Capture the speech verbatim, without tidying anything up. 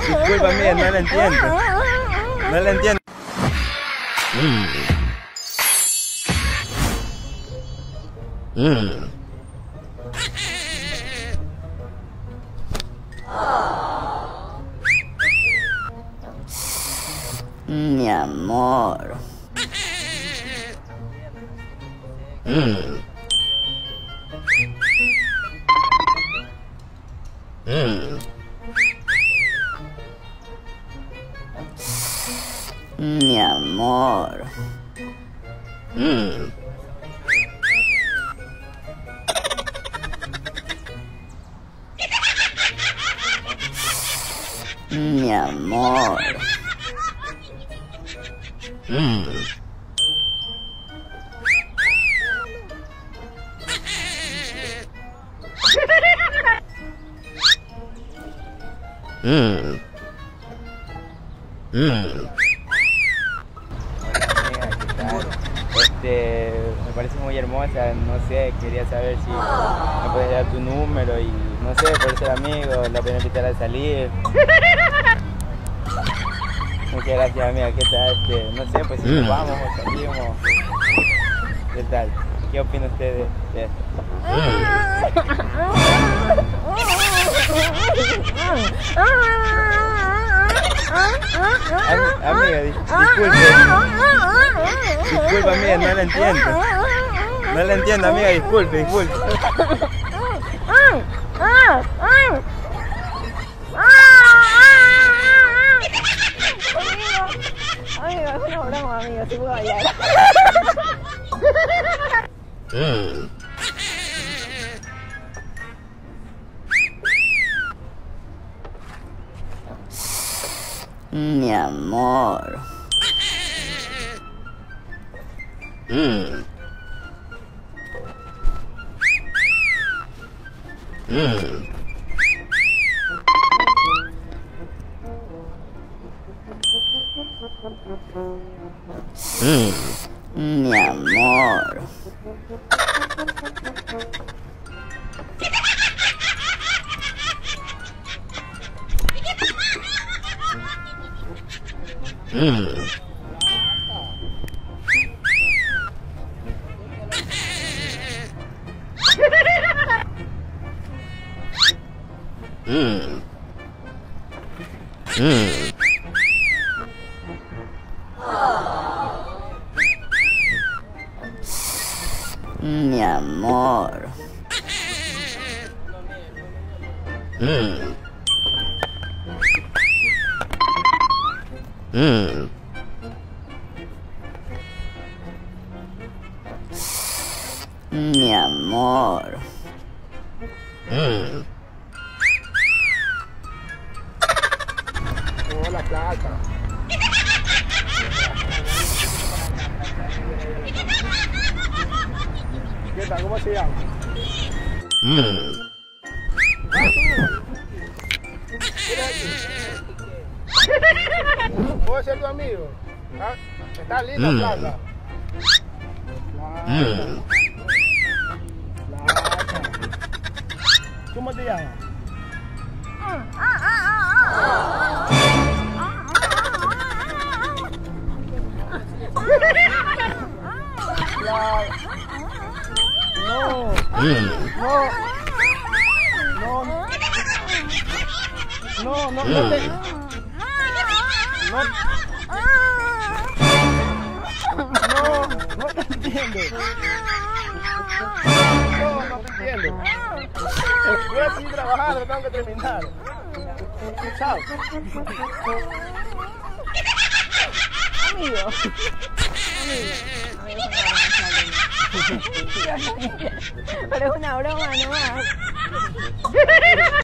Disculpa, amiga, no la entiendo. No la entiendo. Mm. Mm. Mi amor. Mm. Mm. Mi amor. Mm. Mi amor. Mm. Mm. Mm. Este, me parece muy hermosa, no sé, quería saber si me puedes dar tu número y no sé, por ser amigo, la voy a invitar a salir. Muchas gracias, amiga, ¿qué tal? Este, no sé, pues si nos vamos o salimos, ¿qué tal? ¿Qué opina usted de, de esto? Am amiga, dis disculpe. Disculpe, amiga, no la entiendo. No la entiendo, amiga, disculpe, disculpe. Amiga, es una broma, amiga, se puede bailar. Mm. Mi amor. Mm. Mm. Mm. Mi amor. Mm. Mm. Mm. Mi amor. Mm. Mm. Mi amor. Mm. Hola, plata. ¿Qué tal? ¿Cómo se llama? Mm. ¿Puedo ser tu amigo? ¿Ah? ¿Está linda, Mm. plata? Mm. Plata. ¿Cómo te llamas? No. Mm. No. No. No, no, no te... No. No, no te entiendo. No, no te entiendo. Voy a seguir trabajando, tengo que terminar. Chao. Amigo. Amigo. Pero es una broma nomás.